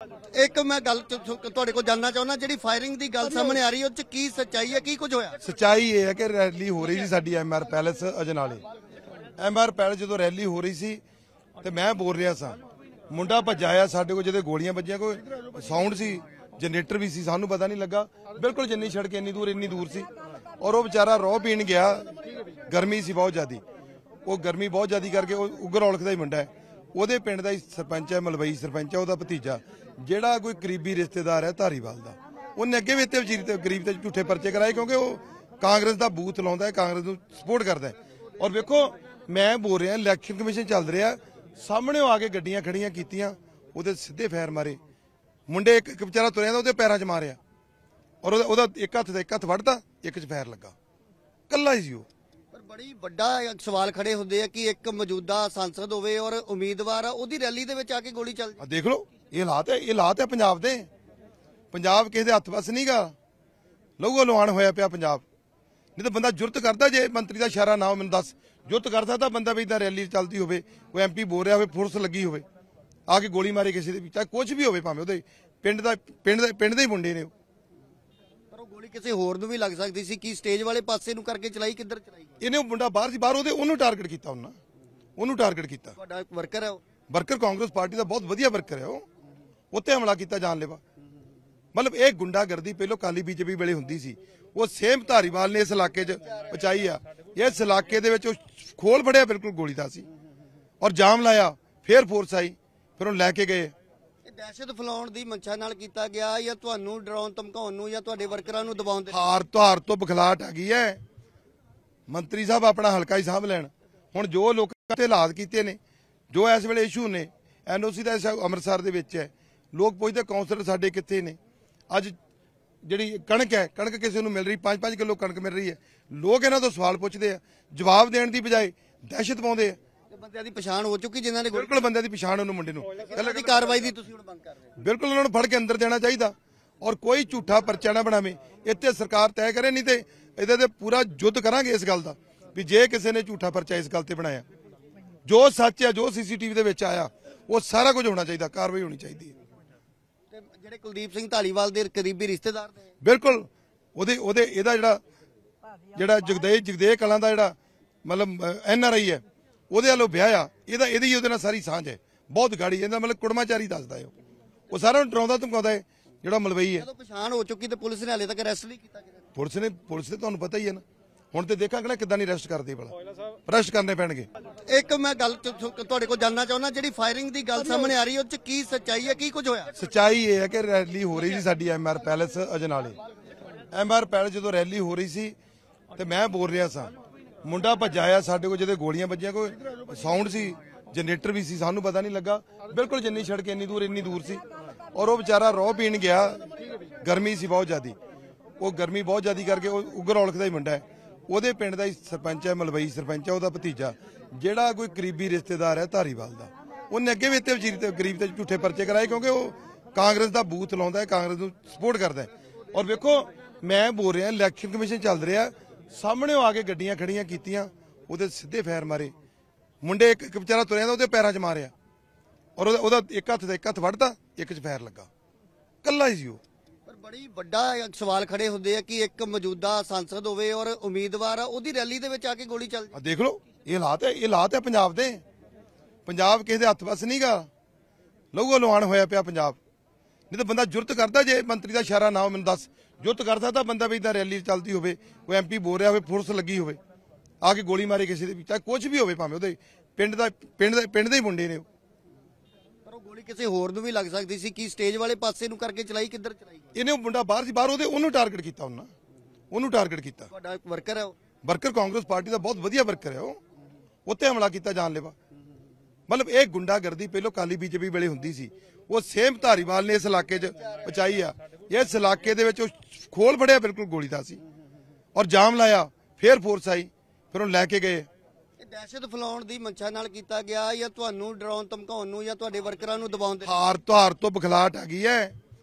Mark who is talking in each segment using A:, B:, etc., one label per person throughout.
A: एक मैं गल तुहाडे कोल जानना चाहुंदा जिहड़ी फायरिंग दी गल सामने आ रही है उस च की सच्चाई है की कुछ होया?
B: सच्चाई ये है कि रैली हो रही सी साडी एमआर पैलेस अजनाले। एमआर पैलेस जो रैली हो रही सी ते मैं बोल रहा सा, मुंडा भज्जा आया साडे कोल, जदे गोलियां बजियां कोई साउंड सी, जनरेटर भी सी, सानू पता नहीं लगा। बिल्कुल जिन्नी सड़क इन्नी दूर सी और वो बेचारा रौह पीण गया। गर्मी सी बहुत ज्यादा, वो गर्मी बहुत ज्यादा करके उगर औलख का ही मुंडा है, ਉਹਦੇ ਪਿੰਡ ਦਾ ਹੀ ਸਰਪੰਚ ਹੈ, ਮਲਵਈ ਸਰਪੰਚ ਹੈ, ਉਹਦਾ ਭਤੀਜਾ ਜਿਹੜਾ ਕੋਈ ਕਰੀਬੀ ਰਿਸ਼ਤੇਦਾਰ ਹੈ ਧਾਰੀਵਾਲ ਦਾ। ਉਹਨੇ ਅੱਗੇ ਵੀ ਇੱਥੇ ਵਜ਼ੀਰ ਤੇ ਗਰੀਬ ਤੇ ਝੂਠੇ ਪਰਚੇ ਕਰਾਏ ਕਿਉਂਕਿ ਉਹ ਕਾਂਗਰਸ ਦਾ ਬੂਥ ਲਾਉਂਦਾ ਹੈ, ਕਾਂਗਰਸ ਨੂੰ ਸਪੋਰਟ ਕਰਦਾ ਹੈ। ਔਰ ਵੇਖੋ ਮੈਂ ਬੋਲ ਰਿਹਾ, ਇਲੈਕਸ਼ਨ ਕਮਿਸ਼ਨ ਚੱਲ ਰਿਹਾ, ਸਾਹਮਣੇ ਆ ਕੇ ਗੱਡੀਆਂ ਖੜੀਆਂ ਕੀਤੀਆਂ, ਉਹਦੇ ਸਿੱਧੇ ਫਾਇਰ ਮਾਰੇ। ਮੁੰਡੇ ਇੱਕ ਵਿਚਾਰਾ ਤੁਰਿਆ ਤਾਂ ਉਹਦੇ ਪੈਰਾਂ 'ਚ ਮਾਰਿਆ ਔਰ ਉਹਦਾ ਇੱਕ ਹੱਥ ਵੜਦਾ, ਇੱਕ 'ਚ ਫਾਇਰ ਲੱਗਾ, ਕੱਲਾ ਹੀ ਸੀ ਉਹ।
A: बड़ी बड़ा सवाल खड़े होंगे कि एक मौजूदा सांसद होवे और उम्मीदवार ओदी रैली दे विच आके गोली चल जाए।
B: देख लो ये हालात है पंजाब दे। पंजाब किसी दे हत्थ बस नहीं गा, लहू लुहान होया पिया पंजाब। नहीं तो बंदा जुरत करता, जे मंत्री का इशारा ना हो मैनूं दस, जुरत कर सकता बंदा भी इदां रैली चलती होवे, कोई MP बोल रहा होवे, पुलिस लगी होवे, आके गोली मारे किसी दे, चाहे कुछ भी होवे, भावें ओहदे पिंड दे ही मुंडे ने।
A: गोली किसी होर नूं भी लग सकती सी कि स्टेज वाले पासे नूं करके चलाई, किधर चलाई?
B: इन्हें मुंडा बाहर सी, बाहर ਉਹਨੂੰ टारगेट ਕੀਤਾ, ਉਹਨੂੰ टारगेट ਕੀਤਾ।
A: ਤੁਹਾਡਾ ਵਰਕਰ ਹੈ ਉਹ?
B: ਵਰਕਰ ਕਾਂਗਰਸ ਪਾਰਟੀ ਦਾ ਬਹੁਤ ਵਧੀਆ ਵਰਕਰ ਹੈ ਉਹ, ਉੱਤੇ ਹਮਲਾ ਕੀਤਾ ਜਾਨਲੇਵਾ। ਮਤਲਬ ਇਹ ਗੁੰਡਾਗਰਦੀ ਪਹਿਲਾਂ ਕਾਲੀ ਬੀਜੇਪੀ ਵੇਲੇ ਹੁੰਦੀ ਸੀ, ਉਹ ਸੇਮ ਧਾਰੀਵਾਲ ਨੇ ਇਸ ਇਲਾਕੇ 'ਚ ਪਚਾਈ ਆ। ਇਸ ਇਲਾਕੇ ਦੇ ਵਿੱਚ ਉਹ ਖੋਲ ਫੜਿਆ, ਬਿਲਕੁਲ ਗੋਲੀ ਦਾ ਸੀ ਔਰ ਜਾਮ ਲਾਇਆ, ਫੇਰ ਫੋਰਸ ਆਈ, ਫਿਰ ਉਹਨੂੰ ਲੈ ਕੇ ਗਏ।
A: दहशत फैलाउण दी मंशा नाल कीता गया या तुहानू डराउण धमकाउण नूं या तुहाडे वर्करां नूं दबाउण दे?
B: हार तो बखलाहट आ गई है। मंत्री साहब अपना हल्का ही साहब लैण। हुण जो लोकां ते हालात कीते ने, जो इस वेले इशू ने, NOC दा अमृतसर दे विच है, लोग पुछदे कौंसलर साडे कित्थे ने। अज जिहड़ी कणक है, कणक किसी नूं मिल रही, 5-5 किलो कणक मिल रही है, लोग इन्हां तों सवाल पुछदे आ, जवाब देण दी बजाय दहशत पाउंदे आ।
A: ਬੰਦਿਆਂ ਦੀ ਪਛਾਣ ਹੋ ਚੁੱਕੀ ਜਿਨ੍ਹਾਂ ਨੇ
B: ਬਿਲਕੁਲ ਬੰਦਿਆਂ ਦੀ ਪਛਾਣ ਉਹਨੂੰ ਮੁੰਡੇ ਨੂੰ
A: ਦੀ ਕਾਰਵਾਈ ਦੀ ਤੁਸੀਂ ਹੁਣ ਮੰਗ ਕਰ ਰਹੇ ਹੋ?
B: ਬਿਲਕੁਲ ਉਹਨਾਂ ਨੂੰ ਫੜ ਕੇ ਅੰਦਰ ਦੇਣਾ ਚਾਹੀਦਾ ਔਰ ਕੋਈ ਝੂਠਾ ਪਰਚਾ ਨਾ ਬਣਾਵੇ। ਇੱਥੇ ਸਰਕਾਰ ਤੈਅ ਕਰੇ, ਨਹੀਂ ਤੇ ਇਹਦੇ ਤੇ ਪੂਰਾ ਯੁੱਧ ਕਰਾਂਗੇ ਇਸ ਗੱਲ ਦਾ ਵੀ ਜੇ ਕਿਸੇ ਨੇ ਝੂਠਾ ਪਰਚਾ ਇਸ ਗੱਲ ਤੇ ਬਣਾਇਆ, ਜੋ ਸੱਚ ਹੈ, ਜੋ CCTV ਦੇ ਵਿੱਚ ਆਇਆ, ਉਹ ਸਾਰਾ ਕੁਝ ਹੋਣਾ ਚਾਹੀਦਾ, ਕਾਰਵਾਈ ਹੋਣੀ ਚਾਹੀਦੀ ਹੈ।
A: ਤੇ ਜਿਹੜੇ ਕੁਲਦੀਪ ਸਿੰਘ ਧਾਲੀਵਾਲ ਦੇ ਕਰੀਬੀ ਰਿਸ਼ਤੇਦਾਰ ਨੇ,
B: ਬਿਲਕੁਲ ਉਹਦੇ ਇਹਦਾ ਜਿਹੜਾ ਜਗਦੇਵ ਕਲਾਂ ਦਾ ਜਿਹੜਾ ਮਤਲਬ NRI ਹੈ, ਉਹਦੇ ਵੱਲੋਂ ਵਿਆਹ ਆ, ਇਹਦੀ ਉਹਦੇ ਨਾਲ ਸਾਰੀ ਸਾਂਝ ਹੈ, ਬਹੁਤ ਗਾੜੀ। ਇਹਦਾ ਮਤਲਬ ਕੁੜਮਾਚਾਰੀ ਦੱਸਦਾ ਹੈ, ਉਹ ਸਾਰਾ ਨੂੰ ਡਰਾਉਂਦਾ ਧਮਕਾਉਂਦਾ ਹੈ ਜਿਹੜਾ ਮਲਵਈ ਹੈ।
A: ਜਦੋਂ ਪਛਾਣ ਹੋ ਚੁੱਕੀ ਤੇ ਪੁਲਿਸ ਨੇ ਹਾਲੇ ਤੱਕ ਅਰੈਸਟ ਨਹੀਂ ਕੀਤਾ ਗਿਆ।
B: ਪੁਲਿਸ ਨੇ ਤੁਹਾਨੂੰ ਪਤਾ ਹੀ ਹੈ ਨਾ, ਹੁਣ ਤੇ ਦੇਖਾਂਗੇ ਨਾ ਕਿੱਦਾਂ ਨਹੀਂ ਅਰੈਸਟ ਕਰਦੇ, ਭਲਾ ਅਰੈਸਟ ਕਰਨੇ ਪੈਣਗੇ।
A: ਇੱਕ ਮੈਂ ਗੱਲ ਤੁਹਾਡੇ ਕੋਲ ਜਾਨਣਾ ਚਾਹੁੰਦਾ ਜਿਹੜੀ ਫਾਇਰਿੰਗ ਦੀ ਗੱਲ ਸਾਹਮਣੇ ਆ ਰਹੀ ਹੈ ਉਹ ਚ ਕੀ ਸੱਚਾਈ ਹੈ ਕੀ ਕੁਝ ਹੋਇਆ?
B: ਸੱਚਾਈ ਇਹ ਹੈ ਕਿ ਰੈਲੀ ਹੋ ਰਹੀ ਸੀ ਸਾਡੀ MR ਪੈਲੇਸ ਅਜਨਾਲੇ। MR ਪੈਲੇਸ ਜਦੋਂ ਰੈਲੀ ਹੋ ਰਹੀ ਸੀ ਤੇ ਮੈਂ ਬੋਲ ਰਿਹਾ ਸਾਂ, ਮੁੰਡਾ ਭੱਜਾ ਆਇਆ ਸਾਡੇ ਕੋਲ, ਜਦੇ ਗੋਲੀਆਂ ਵੱਜੀਆਂ ਕੋਈ ਸਾਊਂਡ ਸੀ, जनरेटर भी सी, सानू पता नहीं लगा। बिल्कुल जिन्नी सड़क इन्नी दूर सी और वो बेचारा रौह पीण गया। गर्मी सी बहुत ज्यादा, वो गर्मी बहुत ज्यादा करके उगर औलख का ही मुंडा है, ਉਹਦੇ ਪਿੰਡ ਦਾ ਹੀ ਸਰਪੰਚ ਹੈ, ਮਲਵਈ ਸਰਪੰਚ ਹੈ, ਉਹਦਾ ਭਤੀਜਾ ਜਿਹੜਾ ਕੋਈ ਕਰੀਬੀ ਰਿਸ਼ਤੇਦਾਰ ਹੈ ਧਾਰੀਵਾਲ ਦਾ। ਉਹਨੇ ਅੱਗੇ ਵੀ ਇੱਥੇ ਵਜ਼ੀਰ ਤੇ ਗਰੀਬ ਤੇ ਝੂਠੇ ਪਰਚੇ ਕਰਾਏ ਕਿਉਂਕਿ ਉਹ ਕਾਂਗਰਸ ਦਾ ਬੂਥ ਲਾਉਂਦਾ ਹੈ, ਕਾਂਗਰਸ ਨੂੰ ਸਪੋਰਟ ਕਰਦਾ ਹੈ। ਔਰ ਵੇਖੋ ਮੈਂ ਬੋਲ ਰਿਹਾ, ਇਲੈਕਸ਼ਨ ਕਮਿਸ਼ਨ ਚੱਲ ਰਿਹਾ, ਸਾਹਮਣੇ ਆ ਕੇ ਗੱਡੀਆਂ ਖੜੀਆਂ ਕੀਤੀਆਂ, ਉਹਦੇ ਸਿੱਧੇ ਫਾਇਰ ਮਾਰੇ। ਮੁੰਡੇ ਇੱਕ ਵਿਚਾਰਾ ਤੁਰਿਆ ਤਾਂ ਉਹਦੇ ਪੈਰਾਂ 'ਚ ਮਾਰਿਆ ਔਰ ਉਹਦਾ ਇੱਕ ਹੱਥ ਵੜਦਾ, ਇੱਕ 'ਚ ਫਾਇਰ ਲੱਗਾ, ਕੱਲਾ ਹੀ ਸੀ ਉਹ।
A: बड़ी बड़ा सवाल खड़े होंगे कि एक मौजूदा सांसद होवे और उम्मीदवार ओदी रैली दे विच आके गोली चल जाए।
B: देख लो ये हालात है पंजाब दे। पंजाब किसी दे हत्थ बस नहीं गा, लहू लुहान होया पिया पंजाब। नहीं तो बंदा जुरत करता, जे मंत्री का इशारा ना हो मैनूं दस, जुरत कर सकता बंदा भी इदां रैली चलती होवे, कोई MP बोल रहा होवे, पुलिस लगी होवे, आके गोली मारे किसी दे, चाहे कुछ भी होवे, भावें ओहदे पिंड दे ही मुंडे ने।
A: गोली किसी होर नूं भी लग सकती सी कि स्टेज वाले पासे नूं करके चलाई, किधर चलाई?
B: इन्हें मुंडा बाहर सी, बाहर ਉਹਨੂੰ टारगेट ਕੀਤਾ, ਉਹਨੂੰ टारगेट ਕੀਤਾ।
A: ਤੁਹਾਡਾ ਵਰਕਰ ਹੈ ਉਹ?
B: ਵਰਕਰ ਕਾਂਗਰਸ ਪਾਰਟੀ ਦਾ ਬਹੁਤ ਵਧੀਆ ਵਰਕਰ ਹੈ ਉਹ, ਉੱਤੇ ਹਮਲਾ ਕੀਤਾ ਜਾਨਲੇਵਾ। ਮਤਲਬ ਇਹ ਗੁੰਡਾਗਰਦੀ ਪਹਿਲਾਂ ਕਾਲੀ ਬੀਜੇਪੀ ਵੇਲੇ ਹੁੰਦੀ ਸੀ, ਉਹ ਸੇਮ ਧਾਰੀਵਾਲ ਨੇ ਇਸ ਇਲਾਕੇ 'ਚ ਪਚਾਈ ਆ। ਇਸ ਇਲਾਕੇ ਦੇ ਵਿੱਚ ਉਹ ਖੋਲ ਫੜਿਆ, ਬਿਲਕੁਲ ਗੋਲੀ ਦਾ ਸੀ ਔਰ ਜਾਮ ਲਾਇਆ, ਫੇਰ ਫੋਰਸ ਆਈ, ਫਿਰ ਉਹਨੂੰ ਲੈ ਕੇ ਗਏ।
A: दहशत फैलाउण दी मंशा नाल कीता गया या तुहानू डराउण धमकाउण नूं या तुहाडे वर्करां नूं दबाउण दे?
B: हार तो बखलाहट आ गई है।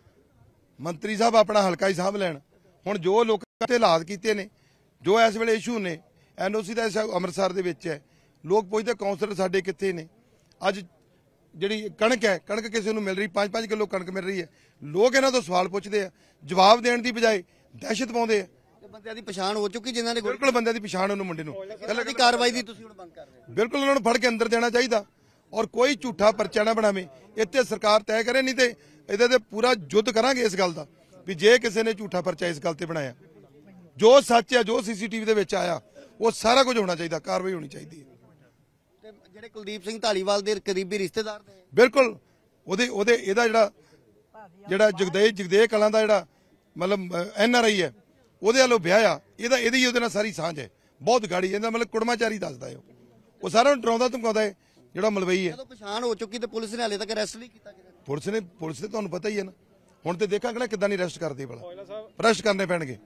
B: मंत्री साहब अपना हल्का ही साहब लैण। हुण जो लोकां ते हालात कीते ने, जो इस वेले इशू ने, NOC दा अमृतसर दे विच है, लोग पुछदे कौंसलर साडे कित्थे ने। अज ਜਿਹੜੀ ਕਣਕ ਹੈ, ਕਣਕ ਕਿਸੇ ਨੂੰ ਮਿਲ ਰਹੀ 5-5 ਕਿਲੋ ਕਣਕ ਮਿਲ ਰਹੀ ਹੈ। ਲੋਕ ਇਹਨਾਂ ਤੋਂ ਸਵਾਲ ਪੁੱਛਦੇ ਆ, ਜਵਾਬ ਦੇਣ ਦੀ ਬਜਾਏ ਦਹਿਸ਼ਤ ਪਾਉਂਦੇ ਆ।
A: ਤੇ ਬੰਦਿਆਂ ਦੀ ਪਛਾਣ ਹੋ ਚੁੱਕੀ ਜਿਨ੍ਹਾਂ ਨੇ
B: ਬਿਲਕੁਲ ਬੰਦਿਆਂ ਦੀ ਪਛਾਣ ਉਹਨੂੰ ਮੁੰਡੇ ਨੂੰ
A: ਇਹਨਾਂ ਦੀ ਕਾਰਵਾਈ ਦੀ ਤੁਸੀਂ ਹੁਣ ਮੰਗ ਕਰ ਰਹੇ ਹੋ?
B: ਬਿਲਕੁਲ ਉਹਨਾਂ ਨੂੰ ਫੜ ਕੇ ਅੰਦਰ ਦੇਣਾ ਚਾਹੀਦਾ ਔਰ ਕੋਈ ਝੂਠਾ ਪਰਚਾ ਨਾ ਬਣਾਵੇ। ਇੱਥੇ ਸਰਕਾਰ ਤੈਅ ਕਰੇ, ਨਹੀਂ ਤੇ ਇਹਦੇ ਤੇ ਪੂਰਾ ਯੁੱਧ ਕਰਾਂਗੇ ਇਸ ਗੱਲ ਦਾ ਵੀ ਜੇ ਕਿਸੇ ਨੇ ਝੂਠਾ ਪਰਚਾ ਇਸ ਗੱਲ ਤੇ ਬਣਾਇਆ, ਜੋ ਸੱਚ ਹੈ, ਜੋ ਸੀਸੀਟੀਵੀ ਦੇ ਵਿੱਚ ਆਇਆ, ਉਹ ਸਾਰਾ ਕੁਝ ਹੋਣਾ ਚਾਹੀਦਾ, ਕਾਰਵਾਈ ਹੋਣੀ ਚਾਹੀਦੀ ਹੈ।
A: ਤੇ ਜਿਹੜੇ ਕੁਲਦੀਪ ਸਿੰਘ ਧਾਲੀਵਾਲ ਦੇ ਕਰੀਬੀ ਰਿਸ਼ਤੇਦਾਰ ਨੇ,
B: ਬਿਲਕੁਲ ਉਹਦੇ ਇਹਦਾ ਜਿਹੜਾ ਜਗਦੇਵ ਕਲਾਂ ਦਾ ਜਿਹੜਾ ਮਤਲਬ NRI ਹੈ, ਉਹਦੇ ਵੱਲੋਂ ਵਿਆਹ ਆ, ਇਹਦੀ ਉਹਦੇ ਨਾਲ ਸਾਰੀ ਸਾਂਝ ਹੈ, ਬਹੁਤ ਗਾੜੀ। ਇਹਦਾ ਮਤਲਬ ਕੁੜਮਾਚਾਰੀ ਦੱਸਦਾ ਹੈ, ਉਹ ਸਾਰਿਆਂ ਨੂੰ ਡਰਾਉਂਦਾ ਧਮਕਾਉਂਦਾ ਹੈ ਜਿਹੜਾ ਮਲਵਈ ਹੈ।
A: ਜਦੋਂ ਪਛਾਣ ਹੋ ਚੁੱਕੀ ਤੇ ਪੁਲਿਸ ਨੇ ਹਾਲੇ ਤੱਕ ਅਰੈਸਟ ਨਹੀਂ ਕੀਤਾ ਗਿਆ।
B: ਪੁਲਿਸ ਨੇ ਤੁਹਾਨੂੰ ਪਤਾ ਹੀ ਹੈ ਨਾ, ਹੁਣ ਤੇ ਦੇਖਾਂਗੇ ਨਾ ਕਿੱਦਾਂ ਨਹੀਂ ਅਰੈਸਟ ਕਰਦੇ ਭਲਾ, ਅਰੈਸਟ ਕਰਨੇ ਪੈਣਗੇ।